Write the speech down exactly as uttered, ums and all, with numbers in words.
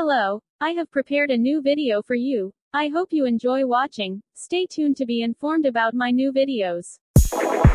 Hello, I have prepared a new video for you. I hope you enjoy watching. Stay tuned to be informed about my new videos.